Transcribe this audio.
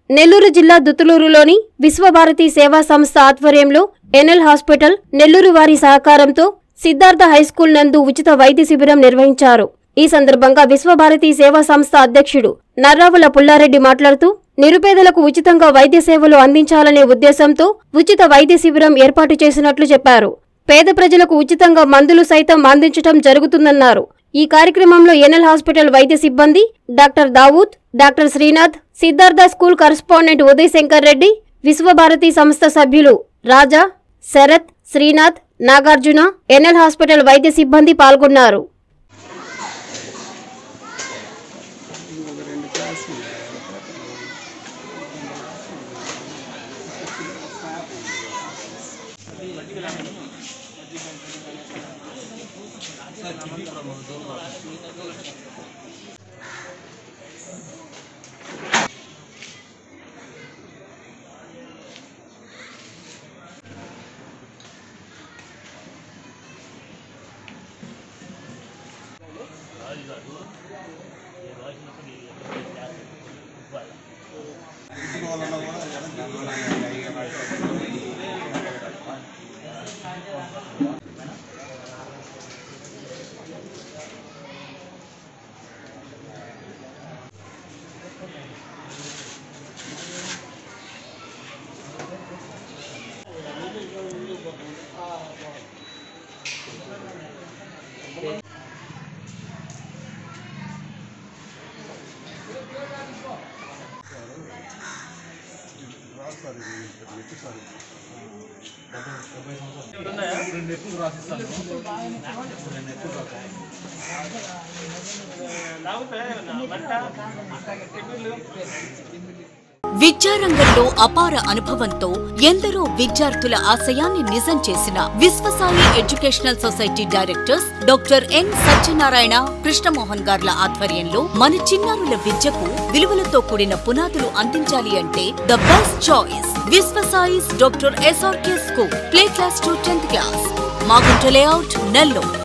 నెల్లూరు జిల్లా దుతులూరులోని విశ్వభారతి సేవా సంస్థ ఆధ్వర్యంలో ఎన్ఎల్ హాస్పిటల్ నెల్లూరు వారి సహకారంతో సిద్ధార్థ హైస్కూల్ నందు ఉచిత వైద్య శిబిరం నిర్వహించారు. ఈ సందర్భంగా విశ్వభారతి సేవా సంస్థ అధ్యక్షుడు నర్రావుల పుల్లారెడ్డి మాట్లాడుతూ నిరుపేదలకు ఉచితంగా వైద్య సేవలు అందించాలనే ఉద్దేశంతో ఉచిత వైద్య శిబిరం ఏర్పాటు చేసినట్లు చెప్పారు. పేద ప్రజలకు ఉచితంగా మందులు సైతం అందించడం జరుగుతుందన్నారు. ఈ కార్యక్రమంలో ఎన్ఎల్ హాస్పిటల్ వైద్య సిబ్బంది doctor Dawood, doctor Srinath, Siddhartha school correspondent Uday Shankar Reddy, Vishwabharati సంస్థ సభ్యులు రాజా, శరత్, శ్రీనాథ్, నాగార్జున, ఎన్ఎల్ హాస్పిటల్ వైద్య సిబ్బంది పాల్గొన్నారు. విద్యారంగంలో అపార అనుభవంతో ఎందరో విద్యార్థుల ఆశయాన్ని నిజం చేసిన Vishwasai educational society directors doctor N Satyanarayana, Krishnamohan గార్ల ఆధ్వర్యంలో మన చిన్నారుల విద్యకు విలువలతో కూడిన పునాదులు అందించాలి అంటే ద బెస్ట్ చాయిస్ విశ్వసాయిస్ doctor SRK school, play class to 10th class, Magunta layout, Nellore.